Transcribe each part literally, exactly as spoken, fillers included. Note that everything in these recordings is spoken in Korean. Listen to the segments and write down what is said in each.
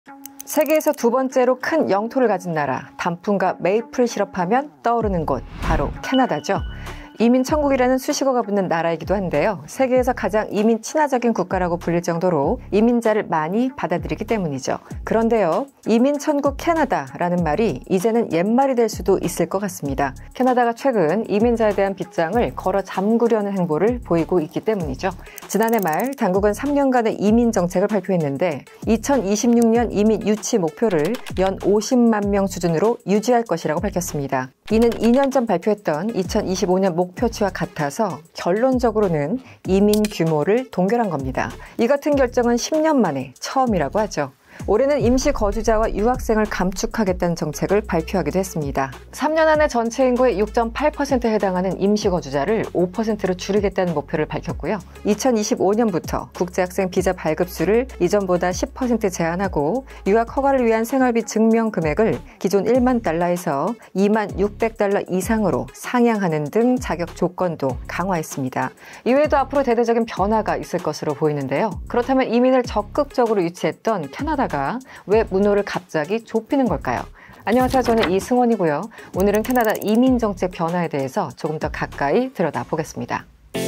세계에서 두 번째로 큰 영토를 가진 나라, 단풍과 메이플 시럽하면 떠오르는 곳, 바로 캐나다죠. 이민 천국이라는 수식어가 붙는 나라이기도 한데요. 세계에서 가장 이민 친화적인 국가라고 불릴 정도로 이민자를 많이 받아들이기 때문이죠. 그런데요, 이민 천국 캐나다라는 말이 이제는 옛말이 될 수도 있을 것 같습니다. 캐나다가 최근 이민자에 대한 빗장을 걸어 잠그려는 행보를 보이고 있기 때문이죠. 지난해 말 당국은 삼 년간의 이민 정책을 발표했는데 이천이십육 년 이민 유치 목표를 연 오십만 명 수준으로 유지할 것이라고 밝혔습니다. 이는 이 년 전 발표했던 이천이십오 년 목표치와 같아서 결론적으로는 이민 규모를 동결한 겁니다. 이 같은 결정은 십 년 만에 처음이라고 하죠. 올해는 임시 거주자와 유학생을 감축하겠다는 정책을 발표하기도 했습니다. 삼 년 안에 전체 인구의 육 점 팔 퍼센트에 해당하는 임시 거주자를 오 퍼센트로 줄이겠다는 목표를 밝혔고요. 이천이십오 년부터 국제학생 비자 발급수를 이전보다 십 퍼센트 제한하고 유학 허가를 위한 생활비 증명 금액을 기존 일만 달러에서 이만 육백 달러 이상으로 상향하는 등 자격 조건도 강화했습니다. 이외에도 앞으로 대대적인 변화가 있을 것으로 보이는데요. 그렇다면 이민을 적극적으로 유치했던 캐나다가 왜 문호를 갑자기 좁히는 걸까요? 안녕하세요. 저는 이승원이고요. 오늘은 캐나다 이민정책 변화에 대해서 조금 더 가까이 들여다보겠습니다.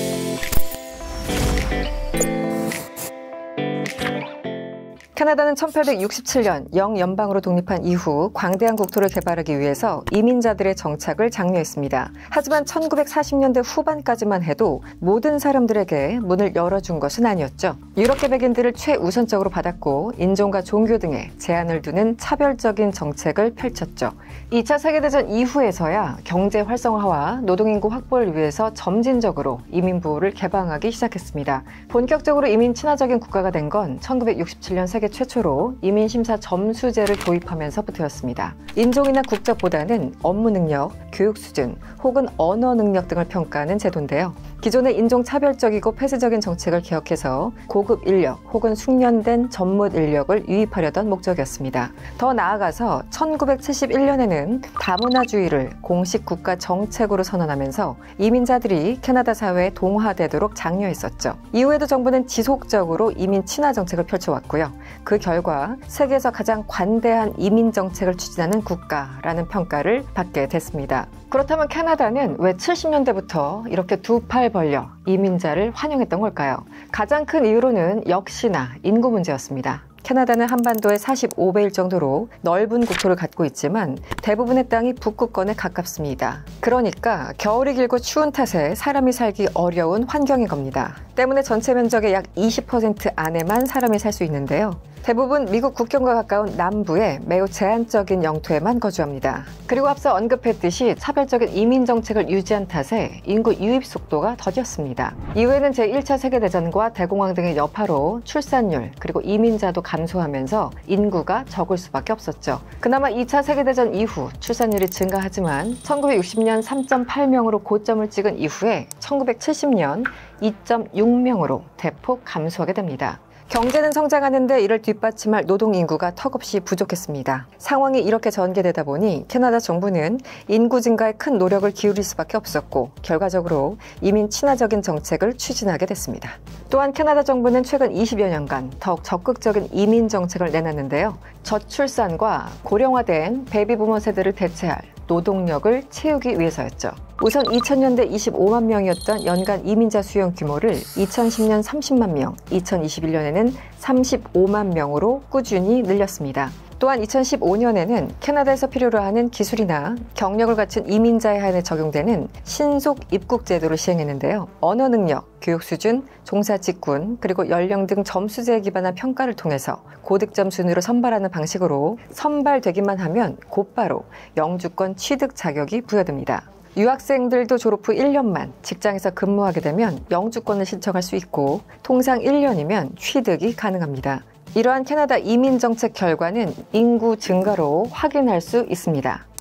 캐나다는 천팔백육십칠 년 영연방으로 독립한 이후 광대한 국토를 개발하기 위해서 이민자들의 정착을 장려했습니다. 하지만 천구백사십 년대 후반까지만 해도 모든 사람들에게 문을 열어준 것은 아니었죠. 유럽계 백인들을 최우선적으로 받았고 인종과 종교 등에 제한을 두는 차별적인 정책을 펼쳤죠. 이 차 세계대전 이후에서야 경제 활성화와 노동인구 확보를 위해서 점진적으로 이민보호를 개방하기 시작했습니다. 본격적으로 이민 친화적인 국가가 된 건 천구백육십칠 년 세계 최초로 이민심사 점수제를 도입하면서부터였습니다. 인종이나 국적보다는 업무 능력, 교육 수준 혹은 언어 능력 등을 평가하는 제도인데요. 기존의 인종차별적이고 폐쇄적인 정책을 개혁해서 고급 인력 혹은 숙련된 전문 인력을 유입하려던 목적이었습니다. 더 나아가서 천구백칠십일 년에는 다문화주의를 공식 국가 정책으로 선언하면서 이민자들이 캐나다 사회에 동화되도록 장려했었죠. 이후에도 정부는 지속적으로 이민 친화 정책을 펼쳐왔고요. 그 결과 세계에서 가장 관대한 이민 정책을 추진하는 국가라는 평가를 받게 됐습니다. 그렇다면 캐나다는 왜 칠십 년대부터 이렇게 두 팔 벌려 이민자를 환영했던 걸까요? 가장 큰 이유로는 역시나 인구 문제였습니다. 캐나다는 한반도의 사십오 배일 정도로 넓은 국토를 갖고 있지만 대부분의 땅이 북극권에 가깝습니다. 그러니까 겨울이 길고 추운 탓에 사람이 살기 어려운 환경인 겁니다. 때문에 전체 면적의 약 이십 퍼센트 안에만 사람이 살 수 있는데요. 대부분 미국 국경과 가까운 남부의 매우 제한적인 영토에만 거주합니다. 그리고 앞서 언급했듯이 차별적인 이민 정책을 유지한 탓에 인구 유입 속도가 더뎠습니다. 이후에는 제일 차 세계대전과 대공황 등의 여파로 출산율 그리고 이민자도 감소하면서 인구가 적을 수밖에 없었죠. 그나마 이 차 세계대전 이후 출산율이 증가하지만 천구백육십 년 삼 점 팔 명으로 고점을 찍은 이후에 천구백칠십 년 이 점 육 명으로 대폭 감소하게 됩니다. 경제는 성장하는데 이를 뒷받침할 노동 인구가 턱없이 부족했습니다. 상황이 이렇게 전개되다 보니 캐나다 정부는 인구 증가에 큰 노력을 기울일 수밖에 없었고 결과적으로 이민 친화적인 정책을 추진하게 됐습니다. 또한 캐나다 정부는 최근 이십여 년간 더욱 적극적인 이민 정책을 내놨는데요. 저출산과 고령화된 베이비부머 세대를 대체할 노동력을 채우기 위해서였죠. 우선 이천 년대 이십오만 명이었던 연간 이민자 수용 규모를 이천십 년 삼십만 명, 이천이십일 년에는 삼십오만 명으로 꾸준히 늘렸습니다. 또한 이천십오 년에는 캐나다에서 필요로 하는 기술이나 경력을 갖춘 이민자에 한해 적용되는 신속 입국 제도를 시행했는데요. 언어 능력, 교육 수준, 종사 직군, 그리고 연령 등 점수제에 기반한 평가를 통해서 고득점 순으로 선발하는 방식으로 선발되기만 하면 곧바로 영주권 취득 자격이 부여됩니다. 유학생들도 졸업 후 일 년만 직장에서 근무하게 되면 영주권을 신청할 수 있고 통상 일 년이면 취득이 가능합니다. 이러한 캐나다 이민 정책 결과는 인구 증가로 확인할 수 있습니다.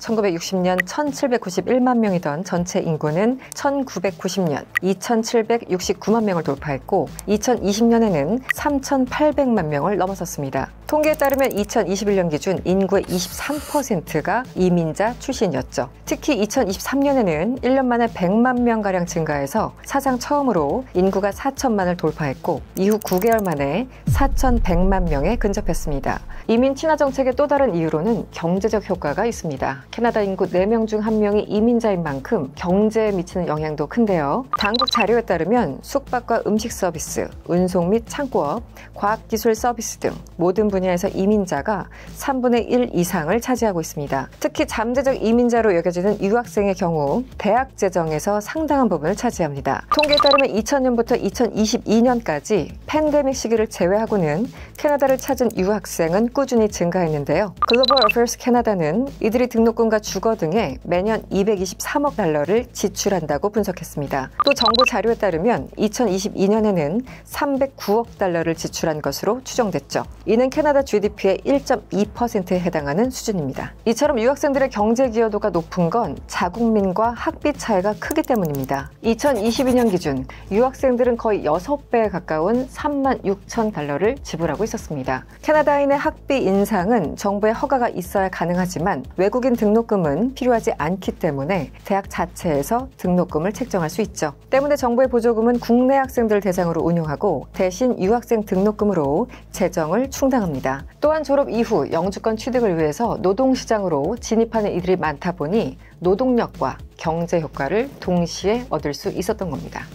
천구백육십 년 천칠백구십일만 명이던 전체 인구는 천구백구십 년 이천칠백육십구만 명을 돌파했고 이천이십 년에는 삼천팔백만 명을 넘어섰습니다. 통계에 따르면 이천이십일 년 기준 인구의 이십삼 퍼센트가 이민자 출신이었죠. 특히 이천이십삼 년에는 일 년 만에 백만 명가량 증가해서 사상 처음으로 인구가 사천만을 돌파했고 이후 구 개월 만에 사천백만 명에 근접했습니다. 이민 친화 정책의 또 다른 이유로는 경제적 효과가 있습니다. 캐나다 인구 네 명 중 한 명이 이민자인 만큼 경제에 미치는 영향도 큰데요. 당국 자료에 따르면 숙박과 음식 서비스, 운송 및 창고업, 과학기술 서비스 등 모든 분야에서 이민자가 삼분의 일 이상을 차지하고 있습니다. 특히 잠재적 이민자로 여겨지는 유학생의 경우 대학 재정에서 상당한 부분을 차지합니다. 통계에 따르면 이천 년부터 이천이십이 년까지 팬데믹 시기를 제외하고는 캐나다를 찾은 유학생은 꾸준히 증가했는데요. 글로벌 어페어스 캐나다는 이들이 등록금과 주거 등에 매년 이백이십삼억 달러를 지출한다고 분석했습니다. 또 정부 자료에 따르면 이천이십이 년에는 삼백구억 달러를 지출한 것으로 추정됐죠. 이는 캐나다 지디피의 일 점 이 퍼센트에 해당하는 수준입니다. 이처럼 유학생들의 경제 기여도가 높은 건 자국민과 학비 차이가 크기 때문입니다. 이천이십이 년 기준 유학생들은 거의 여섯 배에 가까운 삼만 육천 달러를 지불하고 있었습니다. 캐나다인의 학비 인상은 정부의 허가가 있어야 가능하지만 외국인 등록금은 필요하지 않기 때문에 대학 자체에서 등록금을 책정할 수 있죠. 때문에 정부의 보조금은 국내 학생들을 대상으로 운용하고 대신 유학생 등록금으로 재정을 충당합니다. 또한 졸업 이후 영주권 취득을 위해서 노동시장으로 진입하는 이들이 많다 보니 노동력과 경제 효과를 동시에 얻을 수 있었던 겁니다.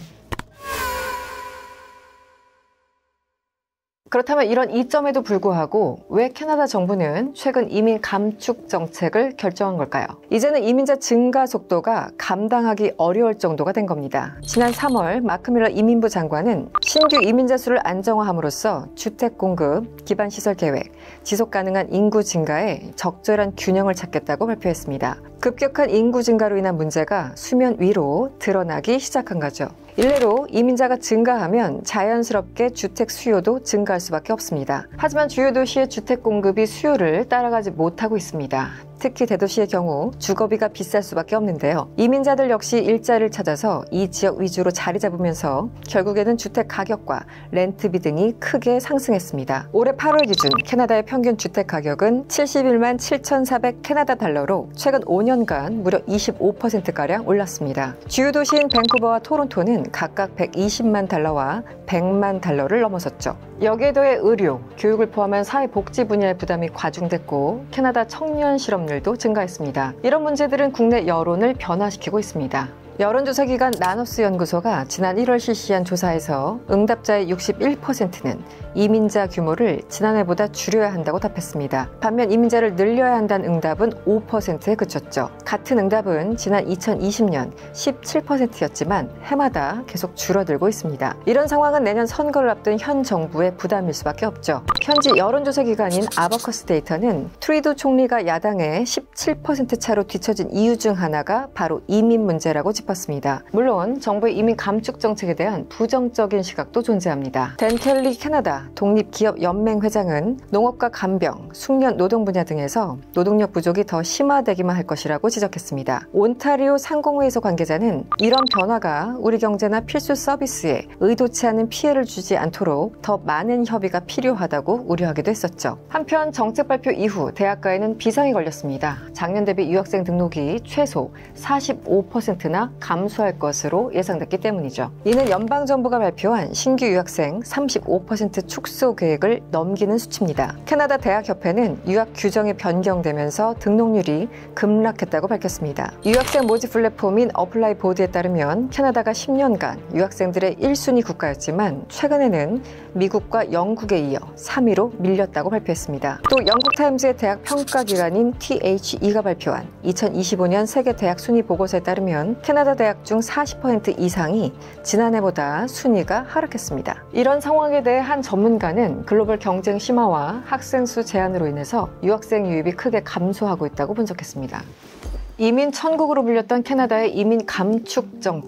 그렇다면 이런 이점에도 불구하고 왜 캐나다 정부는 최근 이민 감축 정책을 결정한 걸까요? 이제는 이민자 증가 속도가 감당하기 어려울 정도가 된 겁니다. 지난 삼월 마크 밀러 이민부 장관은 신규 이민자 수를 안정화함으로써 주택 공급, 기반시설 계획, 지속 가능한 인구 증가에 적절한 균형을 찾겠다고 발표했습니다. 급격한 인구 증가로 인한 문제가 수면 위로 드러나기 시작한 거죠. 일례로 이민자가 증가하면 자연스럽게 주택 수요도 증가할 수밖에 없습니다. 하지만 주요 도시의 주택 공급이 수요를 따라가지 못하고 있습니다. 특히 대도시의 경우 주거비가 비쌀 수밖에 없는데요. 이민자들 역시 일자리를 찾아서 이 지역 위주로 자리 잡으면서 결국에는 주택 가격과 렌트비 등이 크게 상승했습니다. 올해 팔월 기준 캐나다의 평균 주택 가격은 칠십일만 칠천사백 캐나다 달러로 최근 오 년간 무려 이십오 퍼센트가량 올랐습니다. 주요 도시인 밴쿠버와 토론토는 각각 백이십만 달러와 백만 달러를 넘어섰죠. 여기에 더해 의료, 교육을 포함한 사회복지 분야의 부담이 과중됐고 캐나다 청년 실업률도 증가했습니다. 이런 문제들은 국내 여론을 변화시키고 있습니다. 여론조사 기관 나노스 연구소가 지난 일월 실시한 조사에서 응답자의 육십일 퍼센트는 이민자 규모를 지난해보다 줄여야 한다고 답했습니다. 반면 이민자를 늘려야 한다는 응답은 오 퍼센트에 그쳤죠. 같은 응답은 지난 이천이십 년 십칠 퍼센트였지만 해마다 계속 줄어들고 있습니다. 이런 상황은 내년 선거를 앞둔 현 정부의 부담일 수밖에 없죠. 현지 여론조사 기관인 아버커스 데이터는 트루도 총리가 야당의 십칠 퍼센트 차로 뒤처진 이유 중 하나가 바로 이민 문제라고 짚었습니다. 물론 정부의 이민 감축 정책에 대한 부정적인 시각도 존재합니다. 댄 켈리 캐나다 독립기업연맹 회장은 농업과 간병, 숙련 노동 분야 등에서 노동력 부족이 더 심화되기만 할 것이라고 지적했습니다. 온타리오 상공회의소 관계자는 이런 변화가 우리 경제나 필수 서비스에 의도치 않은 피해를 주지 않도록 더 많은 협의가 필요하다고 우려하기도 했었죠. 한편 정책 발표 이후 대학가에는 비상이 걸렸습니다. 작년 대비 유학생 등록이 최소 사십오 퍼센트나 감소할 것으로 예상됐기 때문이죠. 이는 연방정부가 발표한 신규 유학생 삼십오 퍼센트 축소 계획을 넘기는 수치입니다. 캐나다 대학협회는 유학 규정이 변경되면서 등록률이 급락했다고 밝혔습니다. 유학생 모집 플랫폼인 어플라이 보드에 따르면 캐나다가 십 년간 유학생들의 일 순위 국가였지만 최근에는 미국과 영국에 이어 삼 위로 밀렸다고 발표했습니다. 또 영국타임즈의 대학 평가기관인 티에이치이가 발표한 이천이십오 년 세계 대학 순위 보고서에 따르면 캐나다 대학 중 사십 퍼센트 이상이 지난해보다 순위가 하락했습니다. 이런 상황에 대해 한 전문가는 글로벌 경쟁 심화와 학생 수 제한으로 인해서 유학생 유입이 크게 감소하고 있다고 분석했습니다. 이민 천국으로 불렸던 캐나다의 이민 감축 정책.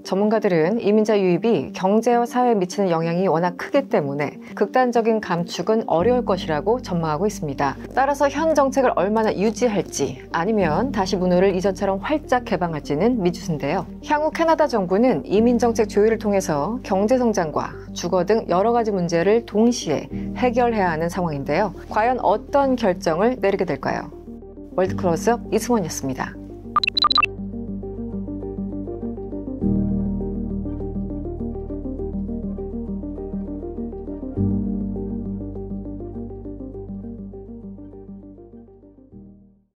전문가들은 이민자 유입이 경제와 사회에 미치는 영향이 워낙 크기 때문에 극단적인 감축은 어려울 것이라고 전망하고 있습니다. 따라서 현 정책을 얼마나 유지할지 아니면 다시 문호를 이전처럼 활짝 개방할지는 미지수인데요. 향후 캐나다 정부는 이민정책 조율을 통해서 경제성장과 주거 등 여러 가지 문제를 동시에 해결해야 하는 상황인데요. 과연 어떤 결정을 내리게 될까요? 월드클로즈업 이승원이었습니다.